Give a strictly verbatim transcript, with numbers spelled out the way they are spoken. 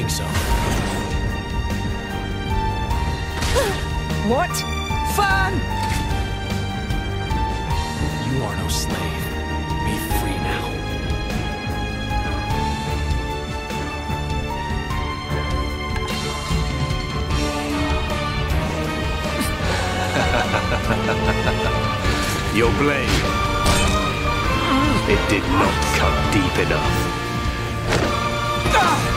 think so. What? Fun! You are no slave. Be free now. Your blade. It did not cut deep enough.